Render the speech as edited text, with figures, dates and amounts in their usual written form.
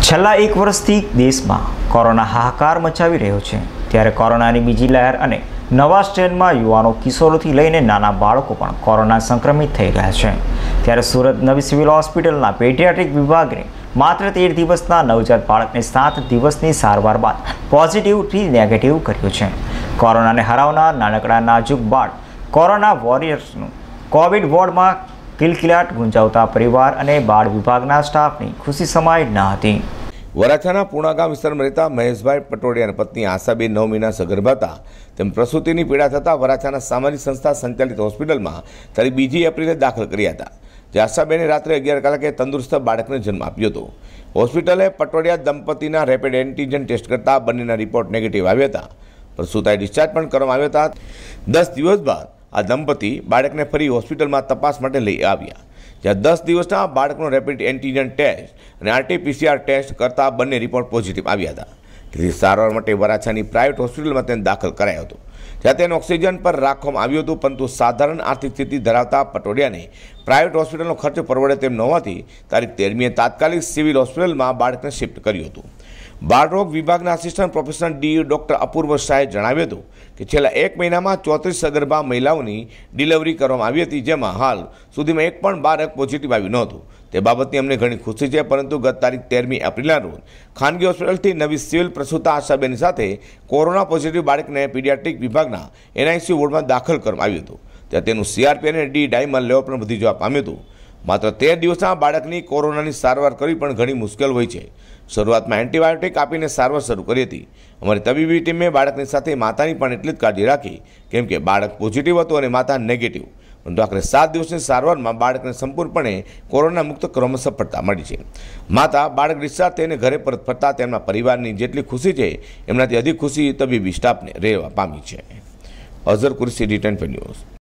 છેલ્લા એક વર્ષથી દેશમાં કોરોના હાહાકાર મચાવી રહ્યો છે, ત્યારે કોરોનાની બીજી લહેર અને નવા સ્ટ્રેનમાં યુવાનો કિશોરોથી લઈને નાના બાળકો પણ કોરોના સંક્રમિત થઈ ગયા છે. ત્યારે સુરત નવી સિવિલ હોસ્પિટલના પેડિયાટ્રિક વિભાગે માત્ર 13 દિવસના નવજાત બાળકને 7 દિવસની સારવાર બાદ પોઝિટિવથી નેગેટિવ કર્યું છે. કોરોનાને હરાવનાર નાનકડા નાજુક બાળ કોરોના વોરિયર્સનું કોવિડ વોર્ડમાં કિલકિલાટ ગુંજાવતા પરિવાર અને બાળ વિભાગના સ્ટાફની ખુશી સમાઈ ન હતી. વરાછાના પૂર્ણાગામ વિસ્તારમાં રહેતા મહેશભાઈ પટોડિયાની પત્ની આશાબેન 9 મહિના સગર્ભા હતા. તેમ પ્રસૂતિની પીડા થતાં વરાછાના સામાજિક સંસ્થા સંચાલિત હોસ્પિટલમાં તારીખ 2 એપ્રિલે દાખલ કર્યા હતા. જે આશાબેને રાત્રે 11 કલાકે તંદુરસ્ત બાળકને જન્મ આપ્યો હતો. હોસ્પિટલે પટોડિયા દંપતીના રેપિડ એન્ટીજન ટેસ્ટ કરતા બંનેના રિપોર્ટ નેગેટિવ આવ્યા હતા. પ્રસૂતાએ ડિસ્ચાર્જ પણ કરવામાં આવ્યા હતા. 10 દિવસ બાદ આ દંપતી બાળકને ફરી હોસ્પિટલમાં તપાસ માટે લઈ આવ્યા, જ્યાં 10 દિવસના બાળકનો રેપિડ એન્ટીજન ટેસ્ટ અને RT-PCR ટેસ્ટ કરતા બંને રિપોર્ટ પોઝિટિવ આવ્યા હતા. તેથી સારવાર માટે વરાછાની પ્રાઇવેટ હોસ્પિટલમાં તેને દાખલ કરાયો હતો, જ્યાં તેને ઓક્સિજન પર રાખવામાં આવ્યું હતું. પરંતુ સાધારણ આર્થિક સ્થિતિ ધરાવતા પટોડિયાને પ્રાઇવેટ હોસ્પિટલનો ખર્ચ પરવડે તેમ ન હોવાથી તારીખ 13મીએ તાત્કાલિક સિવિલ હોસ્પિટલમાં બાળકને શિફ્ટ કર્યું હતું. બાળરોગ વિભાગના આસિસ્ટન્ટ પ્રોફેસર ડૉક્ટર અપૂર્વ શાહે જણાવ્યું હતું કે છેલ્લા 1 મહિનામાં 34 સગર્ભા મહિલાઓની ડિલિવરી કરવામાં આવી હતી, જેમાં હાલ સુધીમાં એક પણ બાળક પોઝિટિવ આવ્યું નહોતું. તે બાબતની અમને ઘણી ખુશી છે. પરંતુ ગત તારીખ 13મી એપ્રિલના રોજ ખાનગી હોસ્પિટલથી નવી સિવિલ પ્રસૂતા આશાબેન સાથે કોરોના પોઝિટિવ બાળકને પીડિયાટ્રિક વિભાગના NICU વોર્ડમાં દાખલ કરવામાં આવ્યું હતું. ત્યાં તેનું CRP અને D ડાયમર લેવલ પણ વધી જવા પામ્યું હતું. માત્ર 13 દિવસના બાળકની કોરોનાની સારવાર કરવી પણ ઘણી મુશ્કેલ હોય છે. શરૂઆતમાં એન્ટીબાયોટિક આપીને સારવાર શરૂ કરી હતી. અમારી તબીબી ટીમે બાળકની સાથે માતાની પણ એટલી જ કાળજી રાખી, કેમ કે બાળક પોઝિટિવ હતું અને માતા નેગેટિવ. પરંતુ આખરે 7 દિવસની સારવારમાં બાળકને સંપૂર્ણપણે કોરોના મુક્ત કરવામાં સફળતા મળી છે. માતા બાળક ડિસ્ચાર્જ થઈને ઘરે પરત ફરતા તેમના પરિવારની જેટલી ખુશી છે, એમનાથી અધિક ખુશી તબીબી સ્ટાફને રહેવા પામી છે. Azhar Qureshi, D10 news.